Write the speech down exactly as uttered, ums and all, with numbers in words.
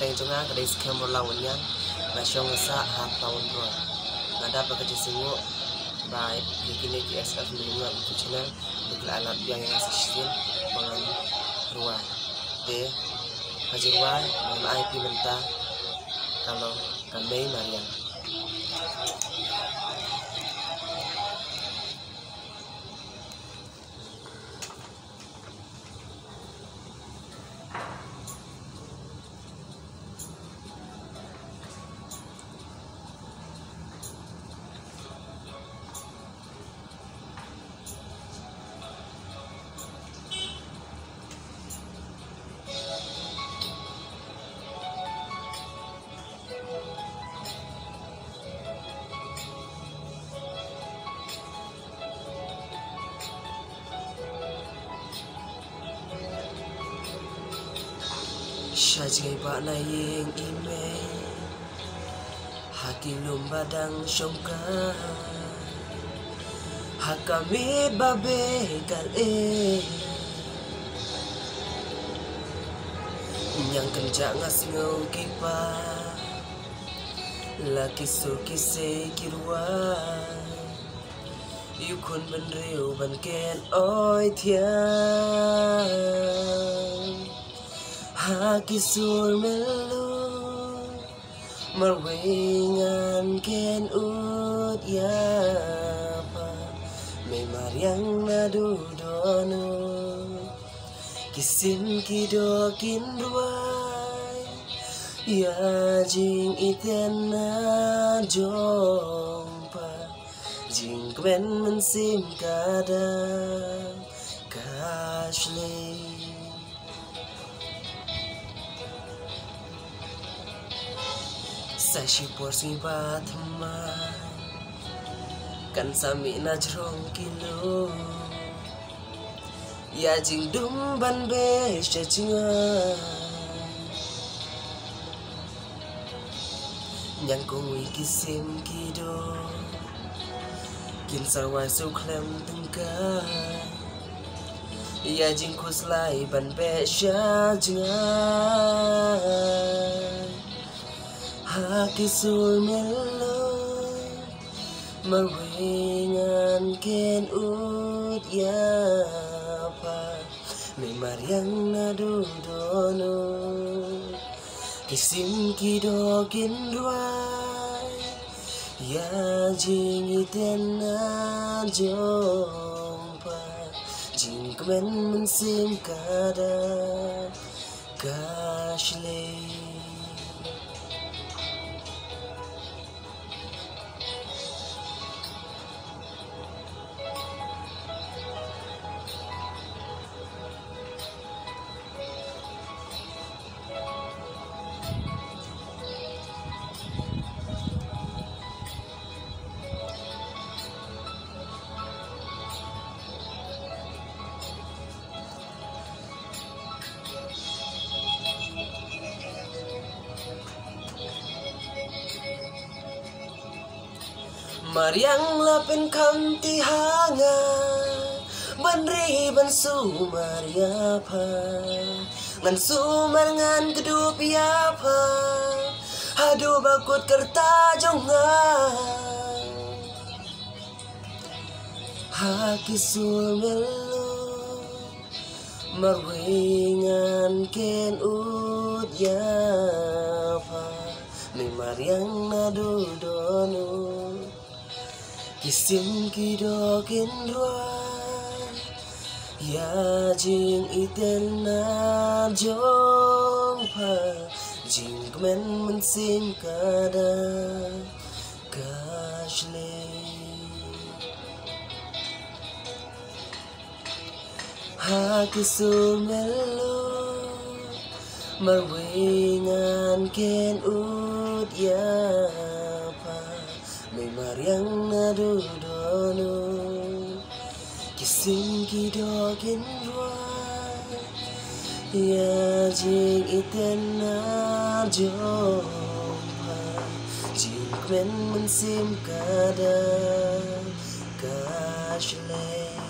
teng jonga kadai scam lawan yan na syong sa hat tahun bro ngada pa kerja singo by bikin G S F menunga YouTube channel untuk alat yang yang asisten dengan ruang de haji ruang dengan I P mentah kalau kami Mariam Syajai ba na yeng email Haki lumbadang syongka Hakami babe kal e Nyang kenja ngas ngau kipa Laki surki se kirwa Yukun ban riu ban ken oi thiang Haki sur melu Marwingan ken ut yapa Memar yang nadu dono Kisim kidokin ruai Ya jing iten na jompa Jing kwen mensim kadang Kashley Sashi porsi batman Kan sami na jrong kilo Ya jing dum ban be shajinga Nyang kong wi kisim kido Kin sarwai su klem tengkai Ya jing kuslai ban be shajinga Haki sur melo Marwingan ken ut yapa Memar yang nadu dono Kisim kidokin ruai Ya jing iten na jompa Jing kemen mensim kada Kashley Mariang lapin kam tihanga Banri ban sumar yapa Ngan sumar ngan kedup yapa Hadu bakut kerta jonga Haki sumelo Marwingan ken ut yapa Memar yang nadu dono Kisim kidokin ruai Ya jing iten na jompa Jing kemen mensim kada Kashley Haki sumelo Marwingan ken ut yapa Memar yang nadu dono Kisim kidokin ruai Ya jing iten na jompa Jing kwen mensim kada Kashley